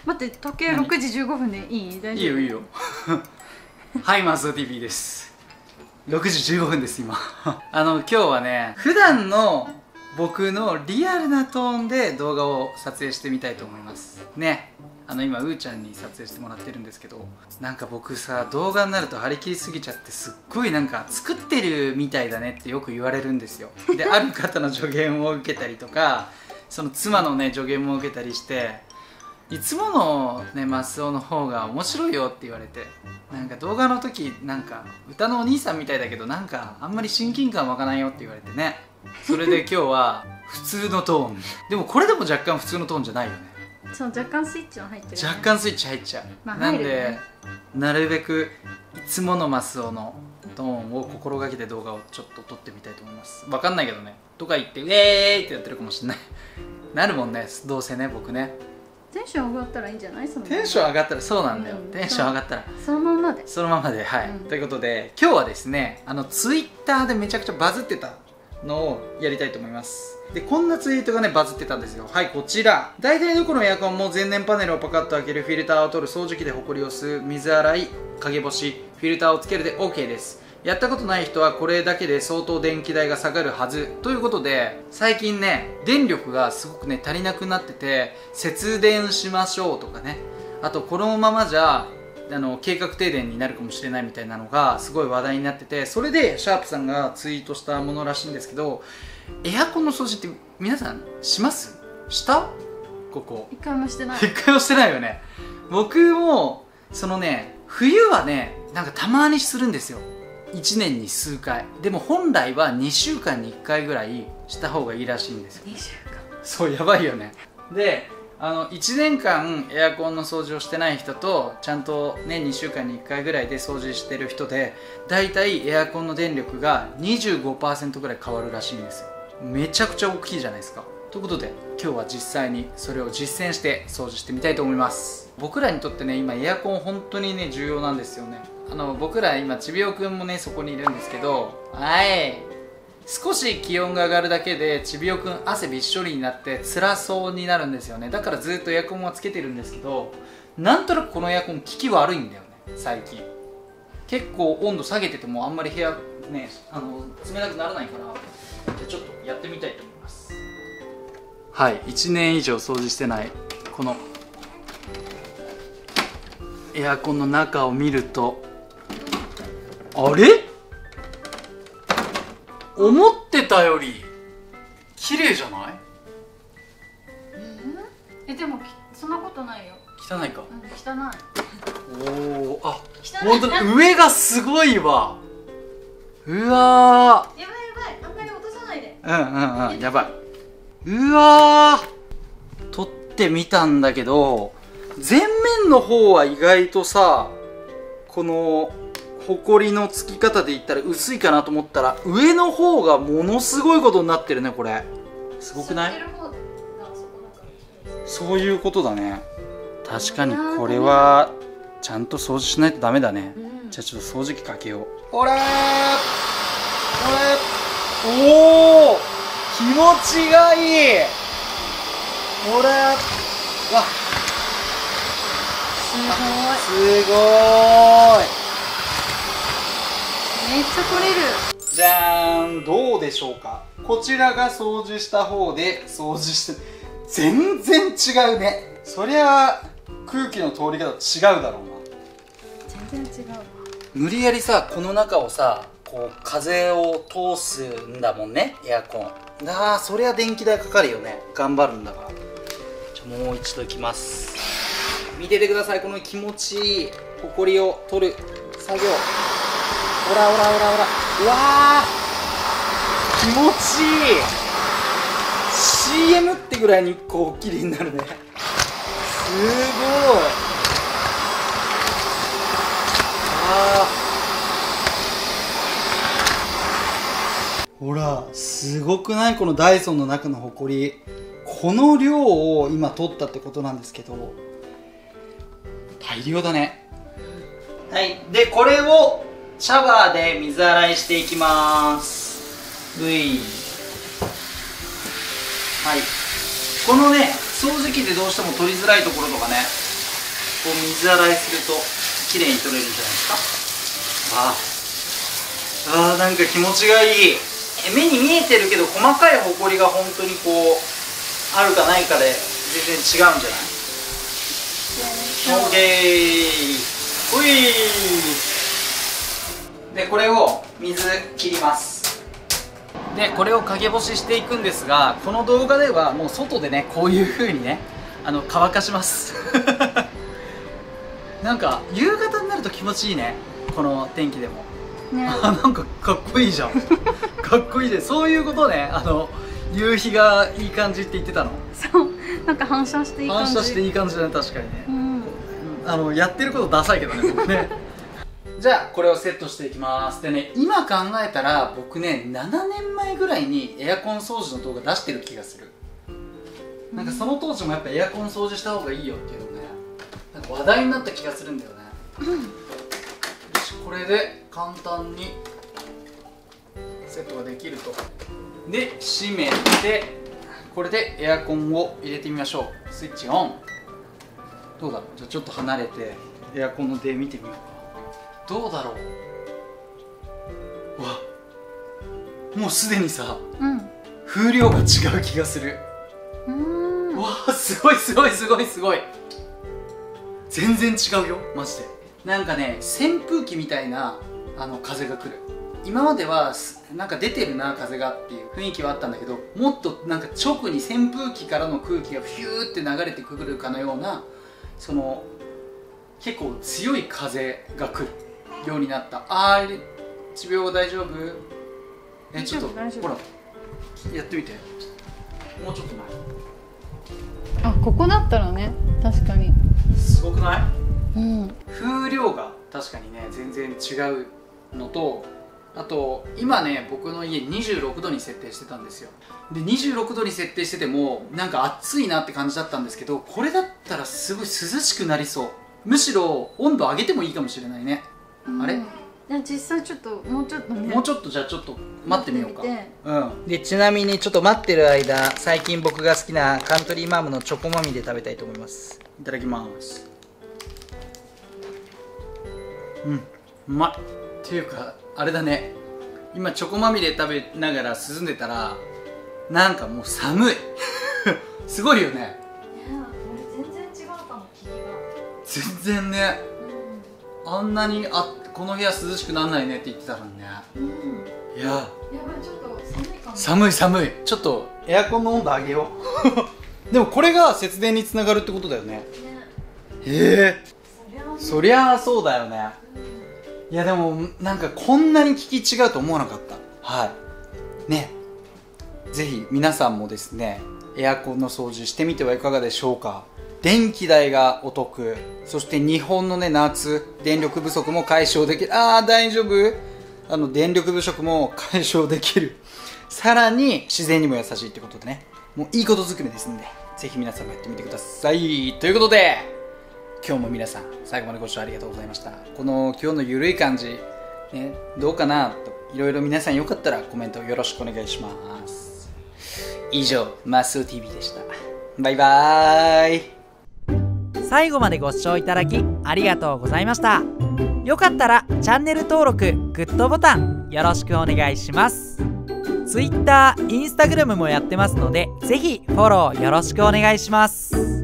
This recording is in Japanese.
待って、時計6時15分でいい？大丈夫？ いいよいいよはい、マスオ TV です。6時15分です今今日はね、普段の僕のリアルなトーンで動画を撮影してみたいと思いますね。今うーちゃんに撮影してもらってるんですけど、なんか僕さ、動画になると張り切りすぎちゃって、すっごいなんか作ってるみたいだねってよく言われるんですよ。で、ある方の助言を受けたりとか、その妻のね助言も受けたりして、いつものねマスオの方が面白いよって言われて、なんか動画の時なんか歌のお兄さんみたいだけど、なんかあんまり親近感湧かないよって言われてね。それで今日は普通のトーンでもこれでも若干普通のトーンじゃないよね。 そう、若干スイッチは入ってる、ね、 若干スイッチ入っちゃう、 まあなんで、 入るよね、 なるべくいつものマスオのトーンを心がけて動画をちょっと撮ってみたいと思います。わかんないけどね、とか言ってウェーイってやってるかもしれないなるもんね、どうせね、僕ね。 テンション上がったらいいんじゃない？そのテンション上がったら、そうなんだよ、テンション上がったらそのままで、 そのままで、はい、ということで今日はですね、ツイッターでめちゃくちゃバズってたのをやりたいと思います。で、こんなツイートがねバズってたんですよ。はい、こちら。大体どこのエアコンも前年パネルをパカッと開ける、フィルターを取る、掃除機でホコリを吸う、水洗い、陰干し、フィルターをつけるで OK です。やったことない人はこれだけで相当電気代が下がるはずということで、最近ね電力がすごくね足りなくなってて、節電しましょうとかね、あとこのままじゃ計画停電になるかもしれないみたいなのがすごい話題になってて、それでシャープさんがツイートしたものらしいんですけど、エアコンの掃除って皆さんします？したここ一回もしてない。 一回もしてないよね。僕もそのね、冬はねなんかたまにするんですよ、1年に数回。でも本来は2週間に1回ぐらいした方がいいらしいんですよ。 2週間、 そう、やばいよね。で、1年間エアコンの掃除をしてない人と、ちゃんとね2週間に1回ぐらいで掃除してる人で、だいたいエアコンの電力が 25% ぐらい変わるらしいんですよ。めちゃくちゃ大きいじゃないですか。ということで今日は実際にそれを実践して掃除してみたいと思います。僕らにとってね、今エアコン本当にね重要なんですよね。僕ら今ちびおくんもねそこにいるんですけど、はい、少し気温が上がるだけでちびおくん汗びっしょりになって辛そうになるんですよね。だからずっとエアコンはつけてるんですけど、なんとなくこのエアコン効き悪いんだよね最近。結構温度下げててもあんまり部屋ね冷たくならないから、じゃあちょっとやってみたいと思います。はい、1年以上掃除してないこのエアコンの中を見ると、あれ？思ってたより綺麗じゃない？ でもそんなことないよ。 汚いか。 汚い。 おお、あ、本当だ、上がすごいわ。うわー、 やばいやばい、あんまり落とさないで。 やばい。うわー、撮ってみたんだけど、前面の方は意外とさ、このほこりのつき方で言ったら薄いかなと思ったら、上の方がものすごいことになってるね。これすごくない？そういうことだね。確かにこれはちゃんと掃除しないとダメだね。じゃあちょっと掃除機かけよう。ほらー、おお、気持ちがいい。ほらー、わっ、すごーい。 めっちゃ取れる。 じゃーん、どうでしょうか。こちらが掃除した方で掃除して全然違うね。そりゃ空気の通り方違うだろうな。 全然違う。 無理やりさ、この中をさこう風を通すんだもんね、エアコン。そりゃ電気代かかるよね。頑張るんだから。じゃもう一度いきます。見ててください、この気持ちいいほこりを取る作業。ほらほらほらほら、うわー、気持ちいい。 CM ってぐらいにこう綺麗になるね。すごい。ほら、すごくない？このダイソンの中のほこり。この量を今取ったってことなんですけど、大量だね。はい、でこれをシャワーで水洗いしていきます。はい、このね掃除機でどうしても取りづらいところとかね、 こう水洗いすると綺麗に取れるんじゃないですか。なんか気持ちがいい。目に見えてるけど細かいホコリが本当にこうあるかないかで全然違うんじゃない？オッケー。ほい。でこれを水切ります。でこれを陰干ししていくんですが、この動画ではもう外でねこういう風にね乾かしますなんか夕方になると気持ちいいね、この天気でもね。なんかかっこいいじゃんかっこいいで、そういうことね。夕日がいい感じって言ってたの。 そう、なんか反射していい感じ。 反射していい感じだね、確かにね。やってることダサいけどね僕ねじゃあこれをセットしていきます。でね、今考えたら僕ね7年前ぐらいにエアコン掃除の動画出してる気がする。なんかその当時もやっぱエアコン掃除した方がいいよっていうのね、なんか話題になった気がするんだよね。よし、これで簡単にセットができると。で閉めて、これでエアコンを入れてみましょう。スイッチオン。どうだろう。じゃあちょっと離れてエアコンの出見てみようか。どうだろう。わ、もうすでにさ、風量が違う気がする。わ、すごいすごいすごいすごい。全然違うよマジで。なんかね、扇風機みたいな風が来る。今まではなんか出てるな風がっていう雰囲気はあったんだけど、もっとなんか直に扇風機からの空気がヒューって流れてくるかのような、その結構強い風が来るようになった。1秒大丈夫？ちょっとほらやってみて。もうちょっと前。 ここだったらね、確かにすごくない？風量が確かにね全然違うのと、あと今ね僕の家26度に設定してたんですよ。で26度に設定しててもなんか暑いなって感じだったんですけど、これだったらすごい涼しくなりそう。むしろ温度上げてもいいかもしれないね。あれ？ 実際ちょっともうちょっとね、 もうちょっとじゃあちょっと待ってみようか。でちなみにちょっと待ってる間、最近僕が好きなカントリーマームのチョコまみれ食べたいと思います。いただきます。うまい。っていうかあれだね、今チョコまみれ食べながら涼んでたらなんかもう寒いすごいよね。 俺全然違うかも、霧が全然ね、あんなにこの部屋涼しくならないねって言ってたのにね。いや、やばい、 ちょっと寒いかも。 寒い寒い。ちょっとエアコンの温度上げようでもこれが節電につながるってことだよね。そりゃあそうだよね。いやでもなんかこんなに効き違うと思わなかった。はいね、ぜひ皆さんもですねエアコンの掃除してみてはいかがでしょうか。電気代がお得、そして日本のね夏電力不足も解消できる。大丈夫、電力不足も解消できる。さらに自然にも優しいってことでね、もういいことずくめですんで、ぜひ皆さんもやってみてください。ということで今日も皆さん最後までご視聴ありがとうございました。この今日のゆるい感じ、ね、どうかなといろいろ皆さんよかったらコメントよろしくお願いします。以上マスオ TV でした。バイバーイ。 最後までご視聴いただきありがとうございました。よかったらチャンネル登録、グッドボタンよろしくお願いします。Twitter、Instagram もやってますので、ぜひフォローよろしくお願いします。